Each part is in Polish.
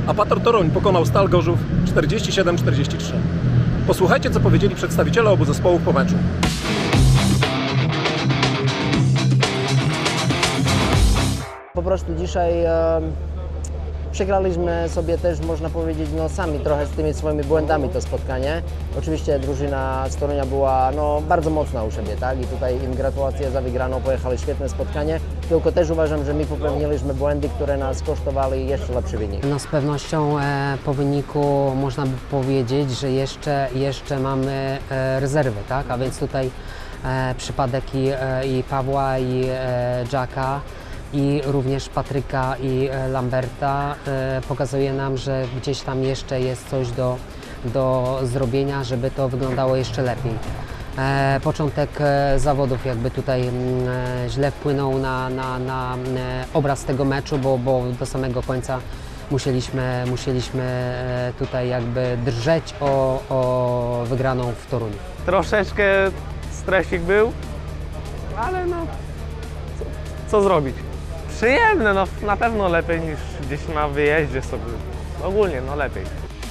Apator Toruń pokonał Stal Gorzów 47-43. Posłuchajcie, co powiedzieli przedstawiciele obu zespołów po meczu. Po prostu dzisiaj przegraliśmy sobie też, można powiedzieć, no, sami trochę z tymi swoimi błędami to spotkanie. Oczywiście drużyna z Torunia była bardzo mocna u siebie, tak? I tutaj im gratulacje za wygraną, pojechali świetne spotkanie. Tylko też uważam, że my popełniliśmy błędy, które nas kosztowali jeszcze lepszy wynik. No z pewnością po wyniku można by powiedzieć, że jeszcze mamy rezerwy, tak? A więc tutaj przypadek i Pawła, i Jacka, i również Patryka i Lamberta pokazuje nam, że gdzieś tam jeszcze jest coś do zrobienia, żeby to wyglądało jeszcze lepiej. Początek zawodów jakby tutaj źle wpłynął na obraz tego meczu, bo do samego końca musieliśmy tutaj jakby drżeć o wygraną w Toruniu. Troszeczkę stresik był, ale no co zrobić. Przyjemne, no na pewno lepiej niż gdzieś na wyjeździe sobie. Ogólnie no lepiej.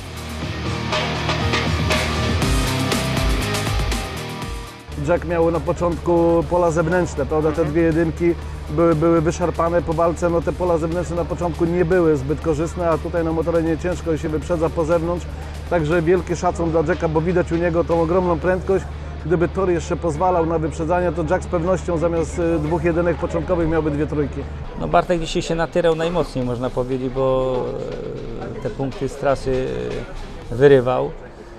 Jack miał na początku pola zewnętrzne, prawda? Te dwie jedynki były wyszarpane po walce, no te pola zewnętrzne na początku nie były zbyt korzystne, a tutaj na motorenie ciężko się wyprzedza po zewnątrz. Także wielki szacun dla Jacka, bo widać u niego tą ogromną prędkość. Gdyby tor jeszcze pozwalał na wyprzedzanie, to Jack z pewnością zamiast dwóch jedynek początkowych miałby dwie trójki. No Bartek dzisiaj się natyrał najmocniej, można powiedzieć, bo te punkty z trasy wyrywał.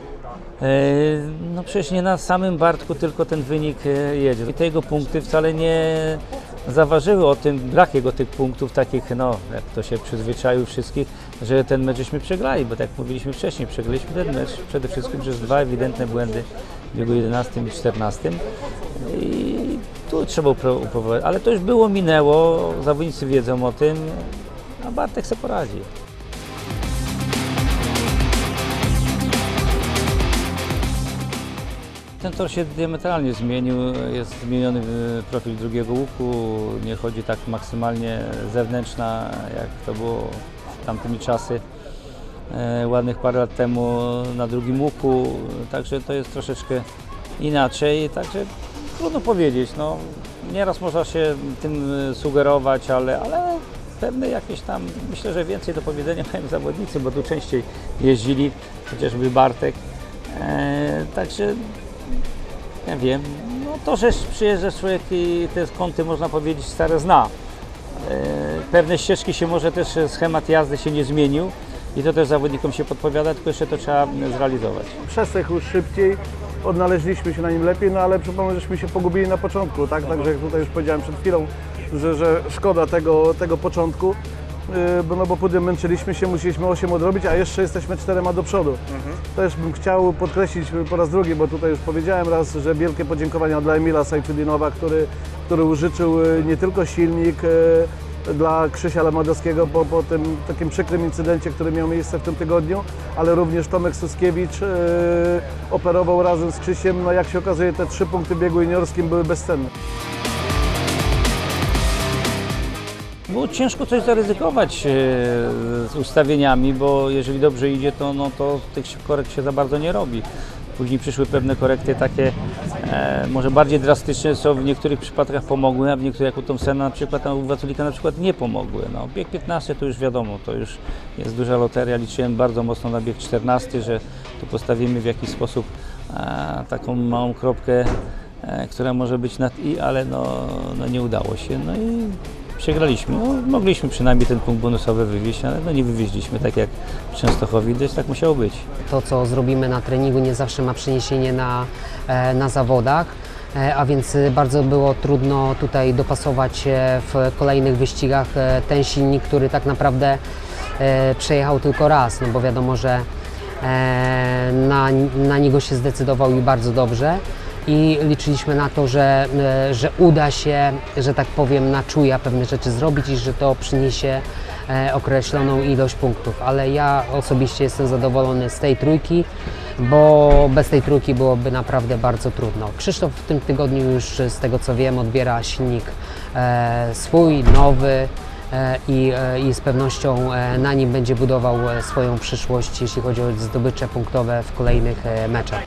No przecież nie na samym Bartku tylko ten wynik jedzie. I te jego punkty wcale nie zaważyły o tym, brak jego tych punktów takich, no jak to się przyzwyczaił wszystkich, że ten mecz żeśmy przegrali, bo tak jak mówiliśmy wcześniej, przegraliśmy ten mecz przede wszystkim przez dwa ewidentne błędy w biegu 11 i 14 i tu trzeba uprowadzić, ale to już było, minęło, zawodnicy wiedzą o tym, a Bartek sobie poradzi. Ten tor się diametralnie zmienił, jest zmieniony profil drugiego łuku, nie chodzi tak maksymalnie zewnętrzna, jak to było w tamtymi czasy, ładnych parę lat temu na drugim łuku, także to jest troszeczkę inaczej, także trudno powiedzieć, no, nieraz można się tym sugerować, ale pewne jakieś tam, myślę, że więcej do powiedzenia mają zawodnicy, bo tu częściej jeździli, chociażby Bartek, także ja wiem, no to, że przyjeżdża człowiek i te kąty, można powiedzieć, stare zna. Pewne ścieżki się może też, schemat jazdy się nie zmienił i to też zawodnikom się podpowiada, tylko jeszcze to trzeba zrealizować. Przesech już szybciej, odnaleźliśmy się na nim lepiej, no ale przypomnę, żeśmy się pogubili na początku, tak? Także jak tutaj już powiedziałem przed chwilą, że szkoda tego początku, bo później męczyliśmy się, musieliśmy 8 odrobić, a jeszcze jesteśmy 4 do przodu. Też bym chciał podkreślić po raz drugi, bo tutaj już powiedziałem raz, że wielkie podziękowania dla Emila Sajfudinowa, który użyczył nie tylko silnik dla Krzysia Lemadowskiego po tym takim przykrym incydencie, który miał miejsce w tym tygodniu, ale również Tomek Suskiewicz operował razem z Krzysiem. No jak się okazuje, te 3 punkty w biegu juniorskim były bezcenne. Było ciężko coś zaryzykować z ustawieniami, bo jeżeli dobrze idzie, to tych korekt się za bardzo nie robi. Później przyszły pewne korekty takie, może bardziej drastyczne, co w niektórych przypadkach pomogły, a w niektórych, jak u Thompsona na przykład, a u Waculika na przykład nie pomogły. No, bieg 15 to już wiadomo, to już jest duża loteria. Liczyłem bardzo mocno na bieg 14, że tu postawimy w jakiś sposób taką małą kropkę, która może być nad i, ale no nie udało się. No i przegraliśmy. No, mogliśmy przynajmniej ten punkt bonusowy wywieźć, ale no nie wywieźliśmy, tak jak w Częstochowie, gdyż tak musiało być. To, co zrobimy na treningu, nie zawsze ma przeniesienie na zawodach, a więc bardzo było trudno tutaj dopasować w kolejnych wyścigach ten silnik, który tak naprawdę przejechał tylko raz, no bo wiadomo, że na niego się zdecydował i bardzo dobrze. I liczyliśmy na to, że uda się, że tak powiem, na czuja pewne rzeczy zrobić i że to przyniesie określoną ilość punktów. Ale ja osobiście jestem zadowolony z tej trójki, bo bez tej trójki byłoby naprawdę bardzo trudno. Krzysztof w tym tygodniu już, z tego co wiem, odbiera silnik swój, nowy, i z pewnością na nim będzie budował swoją przyszłość, jeśli chodzi o zdobycze punktowe w kolejnych meczach.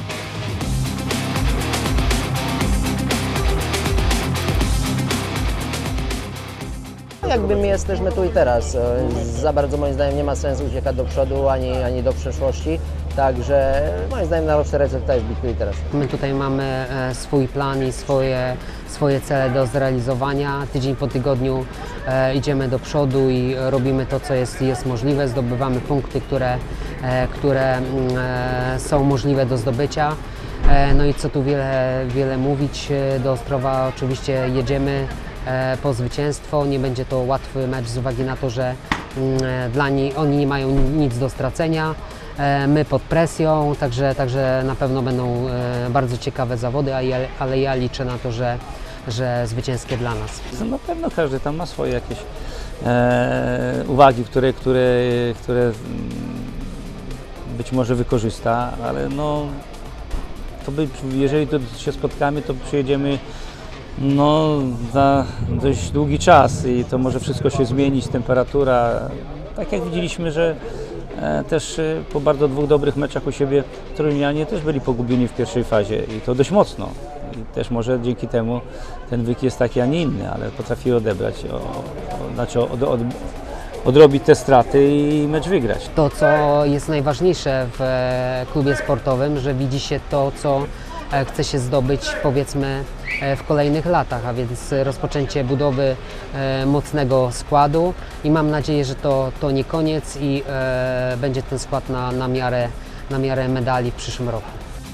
Jakby my jesteśmy tu i teraz. Za bardzo moim zdaniem nie ma sensu uciekać do przodu ani do przeszłości. Także moim zdaniem najlepsza recepta jest być tu i teraz. My tutaj mamy swój plan i swoje cele do zrealizowania. Tydzień po tygodniu idziemy do przodu i robimy to, co jest możliwe. Zdobywamy punkty, które są możliwe do zdobycia. No i co tu wiele mówić, do Ostrowa oczywiście jedziemy po zwycięstwo. Nie będzie to łatwy mecz z uwagi na to, że oni nie mają nic do stracenia. My pod presją, także na pewno będą bardzo ciekawe zawody, ale ja liczę na to, że zwycięskie dla nas. Na pewno każdy tam ma swoje jakieś uwagi, które być może wykorzysta, ale no, jeżeli to się spotkamy, to przyjedziemy za dość długi czas i to może wszystko się zmienić, temperatura. Tak jak widzieliśmy, że też po bardzo dwóch dobrych meczach u siebie Torunianie też byli pogubieni w pierwszej fazie i to dość mocno. I też może dzięki temu ten wynik jest taki, a nie inny, ale potrafili odebrać, odrobić te straty i mecz wygrać. To, co jest najważniejsze w klubie sportowym, że widzi się to, co chce się zdobyć, powiedzmy, w kolejnych latach, a więc rozpoczęcie budowy mocnego składu i mam nadzieję, że to nie koniec i będzie ten skład na miarę medali w przyszłym roku.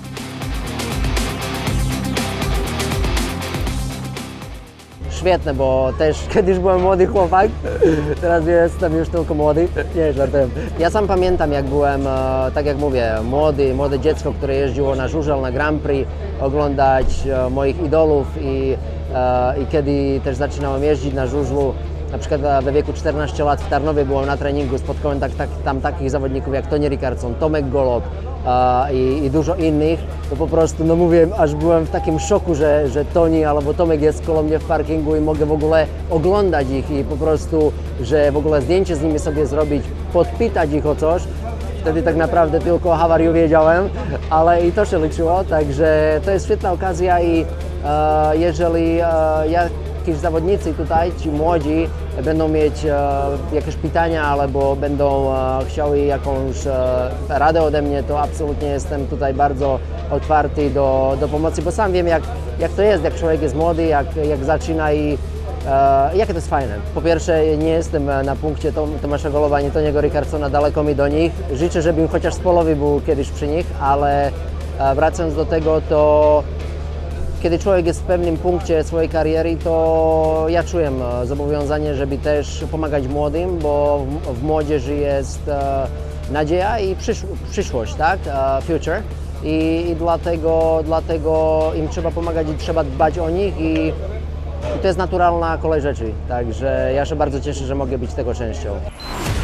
Świetne, bo też kiedyś byłem młody chłopak, teraz jestem już tylko młody. Nie, żartuję. Ja sam pamiętam, jak byłem, tak jak mówię, młode dziecko, które jeździło na żużel, na Grand Prix, oglądać moich idolów i kiedy też zaczynałem jeździć na żużlu, na przykład we wieku 14 lat w Tarnowie byłem na treningu, spotkałem tam takich zawodników jak Tony Ricardson, Tomek Golob i dużo innych, to po prostu, no mówię, aż byłem w takim szoku, że Tony albo Tomek jest koło mnie w parkingu i mogę w ogóle oglądać ich i po prostu, że w ogóle zdjęcie z nimi sobie zrobić, podpytać ich o coś. Wtedy tak naprawdę tylko o hawariu wiedziałem, ale i to się liczyło, także to jest świetna okazja i jeżeli jakieś zawodnicy tutaj, ci młodzi, będą mieć jakieś pytania albo będą chciały jakąś radę ode mnie, to absolutnie jestem tutaj bardzo otwarty do pomocy, bo sam wiem, jak to jest, jak człowiek jest młody, jak zaczyna i jakie to jest fajne. Po pierwsze, nie jestem na punkcie Tomasza Goloba ani Tony'ego Ricardsona, daleko mi do nich. Życzę, żebym chociaż z połowy był kiedyś przy nich, ale wracając do tego, to kiedy człowiek jest w pewnym punkcie swojej kariery, to ja czuję zobowiązanie, żeby też pomagać młodym, bo w młodzieży jest nadzieja i przyszłość, tak? Future. I dlatego im trzeba pomagać i trzeba dbać o nich i to jest naturalna kolej rzeczy. Także ja się bardzo cieszę, że mogę być tego częścią.